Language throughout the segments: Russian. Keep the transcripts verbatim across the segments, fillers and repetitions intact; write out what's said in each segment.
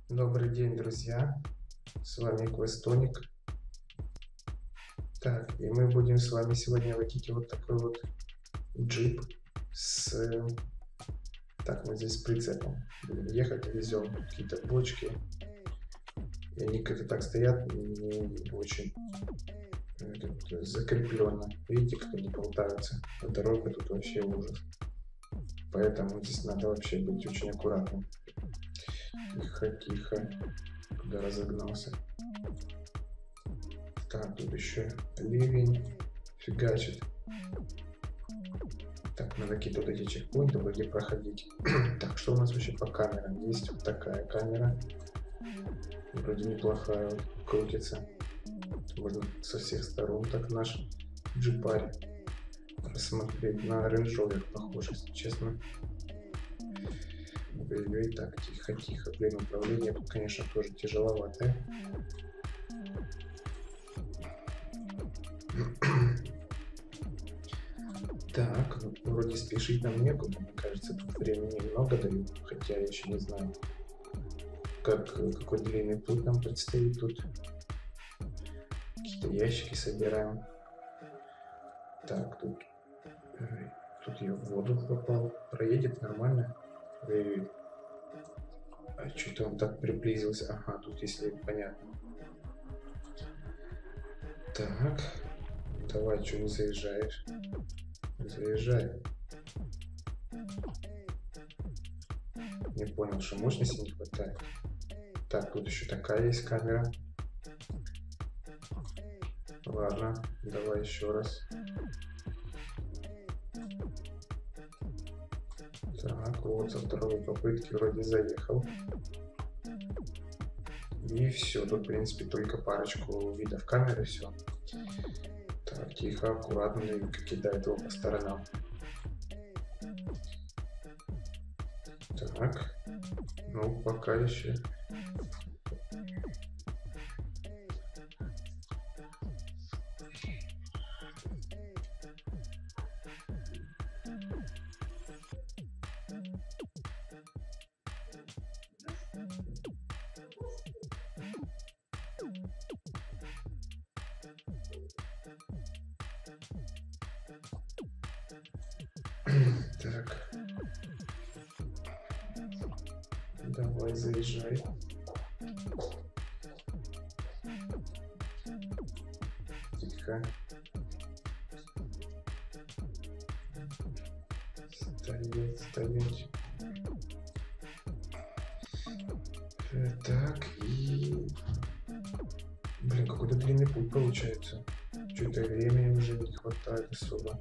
Добрый день, друзья! С вами Questonic. Так, и мы будем с вами сегодня водить вот такой вот джип с... Так, мы здесь с прицепом будем ехать, везем какие-то бочки. И они как-то так стоят, не очень закрепленно. Видите, как они болтаются? А дорога тут вообще ужас. Поэтому здесь надо вообще быть очень аккуратным. Тихо, тихо. Куда разогнался? Так, тут еще ливень фигачит. Так, надо какие-то вот эти чекпоинты вроде проходить. Так, что у нас вообще по камерам? Есть вот такая камера. Вроде неплохая, вот, крутится. Можно со всех сторон так наш джипарь рассмотреть. На Range Rover похож, если честно. Ой-ой, так, тихо-тихо. Блин, управление тут, конечно, тоже тяжеловатое. Так, ну, вроде спешить нам некуда, мне кажется, тут времени много дают, хотя я еще не знаю, как, какой длинный путь нам предстоит тут. Какие-то ящики собираем. Так, тут, тут я в воду попал, проедет нормально. Ой, а что-то он так приблизился, ага, тут если понятно. Так, давай, что не заезжаешь? Заезжай. Не понял, что мощности не хватает. Так, тут еще такая есть камера. Ладно, давай еще раз. Так, вот со второй попытки вроде заехал. И все, тут в принципе только парочку видов камеры, все. Так, тихо, аккуратно, и кидает его по сторонам. Так, ну пока еще. Так, давай заезжай. Тихо. Стоять, стоять. Так, и... Блин, какой-то длинный путь получается. Что-то времени уже не хватает особо.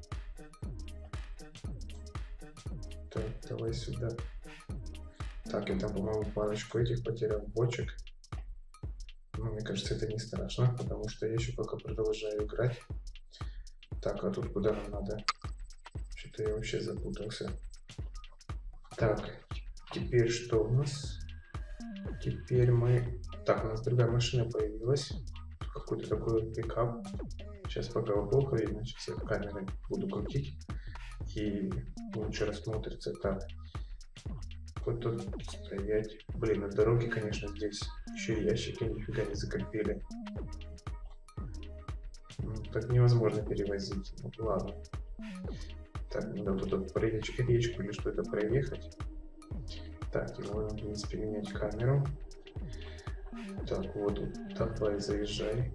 Так, давай сюда. Так, я там, по-моему, парочку этих потерял бочек. Но мне кажется, это не страшно, потому что я еще пока продолжаю играть. Так, а тут куда нам надо? Что-то я вообще запутался. Так, теперь что у нас? Теперь мы... Так, у нас другая машина появилась. Какой-то такой пикап. Сейчас пока плохо видно, сейчас я камерой буду крутить. И лучше рассмотрится. Так, вот тут стоять. Блин, на дороге, конечно, здесь еще и ящики нифига не закрепили. Ну, так невозможно перевозить. Ну, ладно. Так, надо тут речку, речку или что-то проехать. Так, и можно, в принципе, менять камеру. Так, вот, давай, заезжай.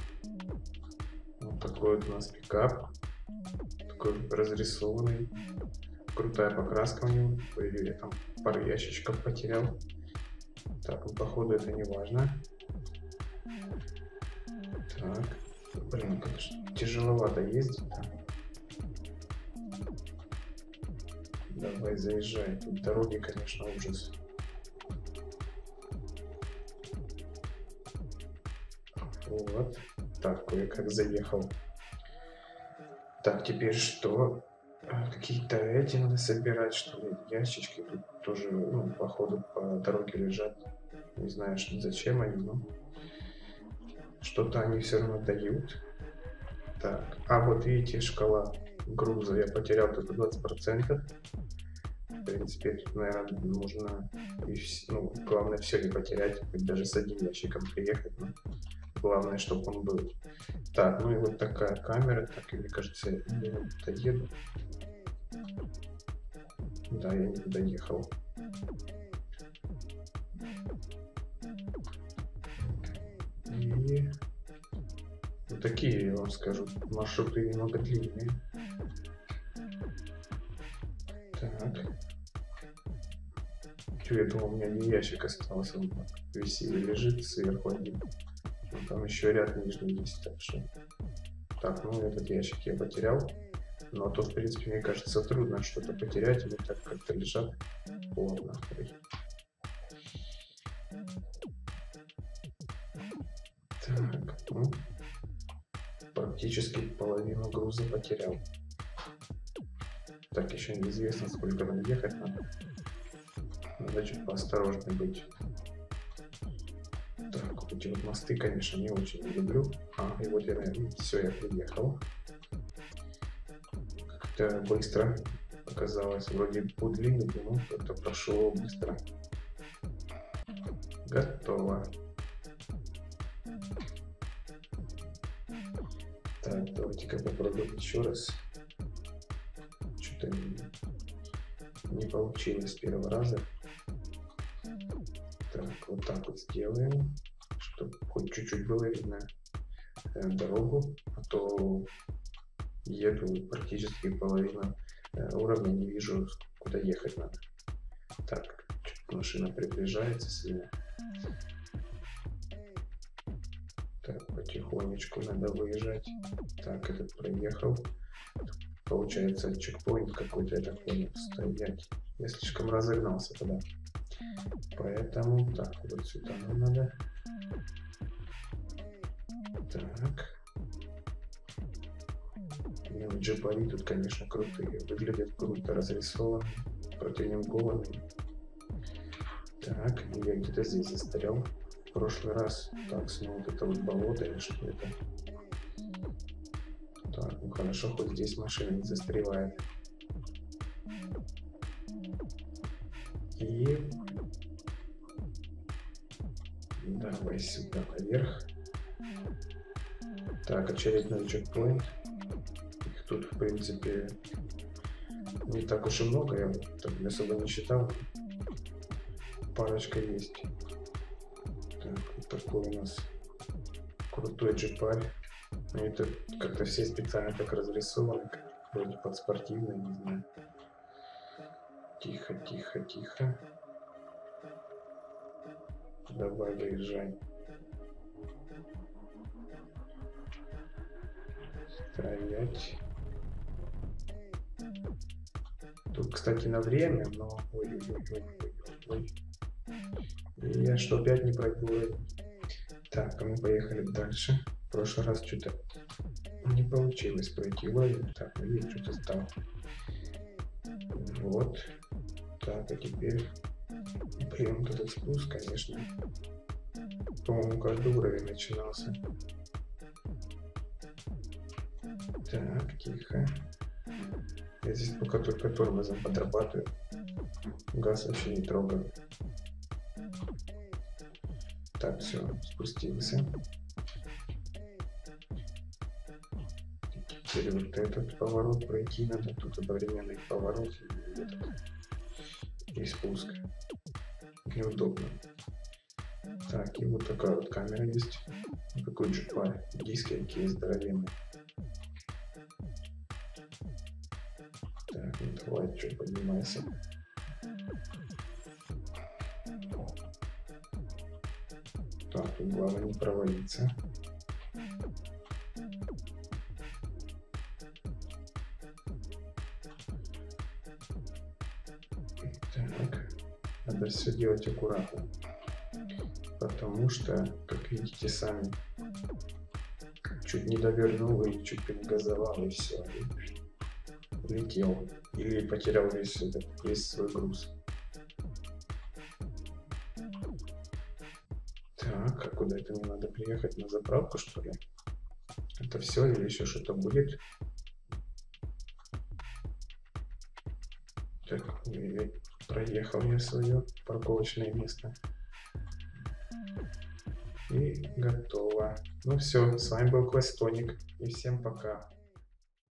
Вот такой вот у нас пикап. Такой разрисованный. Крутая покраска у него. Ой, я там пару ящичков потерял. Так, ну, походу это не важно. Так, блин, как же тяжеловато ездить. Давай, заезжай. Тут дороги, конечно, ужас. Вот. Так, кое-как заехал. Так, теперь что? Какие-то эти надо собирать, что ли? Ящички тут тоже, ну, походу, по дороге лежат. Не знаю, что, зачем они, но что-то они все равно дают. Так, а вот видите, шкала груза. Я потерял только двадцать процентов. В принципе, тут, наверное, нужно И, ну, главное все не потерять, хоть даже с одним ящиком приехать, но главное, чтобы он был. Так, ну и вот такая камера, так, и мне кажется, я не доеду. Да, я не доехал. И вот такие, я вам скажу, маршруты немного длинные. Так. Чё, я думал, у меня не ящик остался, он висит и лежит сверху один. Но там еще ряд нижний есть, так что... Так, ну этот ящик я потерял. Но то, в принципе, мне кажется, трудно что-то потерять, они так как-то лежат плотно. Так, ну, практически половину груза потерял. Так, еще неизвестно, сколько нам ехать надо. Надо чуть поосторожнее быть. Так, вот эти вот мосты, конечно, не очень люблю. А, и вот я, наверное, все, я приехал. Как-то быстро оказалось. Вроде путь длинный, но как-то прошло быстро. Готово. Так, давайте-ка попробуем еще раз. Что-то не, не получилось с первого раза. Так, вот так вот сделаем, чтобы хоть чуть-чуть было видно э, дорогу, а то еду практически половину э, уровня, не вижу, куда ехать надо. Так, машина приближается сильно. Так, потихонечку надо выезжать. Так, этот проехал. Получается, чекпоинт какой-то, я так понял, стоять. Я слишком разогнался туда. Поэтому, так, вот сюда нам надо. Так. Ну, джипари тут, конечно, крутые. Выглядят круто, разрисованные, протюнингованные. Так, я где-то здесь застрял. В прошлый раз. Так, снова вот это вот болото или что это. Так, ну хорошо, хоть здесь машина не застревает. И... Давай сюда наверх. Так, очередной чекпоинт. Их тут, в принципе, не так уж и много. Я так особо не считал. Парочка есть. Так, вот такой у нас крутой джипарь. Это как-то все специально так разрисованы, как вроде под спортивный, не знаю. Тихо, тихо, тихо. Давай, выезжай. Стоять. Тут, кстати, на время, но... Ой-ой-ой-ой-ой. И я что, опять не пройду? Так, а мы поехали дальше. В прошлый раз что-то не получилось пройти. Ой, так, ну я что-то стал. Вот. Так, а теперь... Блин, вот этот спуск, конечно. По-моему, каждый уровень начинался. Так, тихо. Я здесь пока только тормозом подрабатываю. Газ вообще не трогаю. Так, все, спустился. Теперь вот этот поворот пройти надо. Тут одновременный поворот и, этот, и спуск. Неудобно. Так, и вот такая вот камера есть. Какой джипарь. Диски какие здоровенные. Так, ну давай, что, поднимайся. Так, тут главное не провалиться. Так, надо все делать аккуратно. Потому что, как видите сами, чуть не довернул и чуть перегазовал, и все. И летел. Или потерял весь, этот, весь свой груз. Так, а куда это мне надо приехать? На заправку, что ли? Это все или еще что-то будет? Так, проехал я свое парковочное место. И готово. Ну все, с вами был Questonic. И всем пока.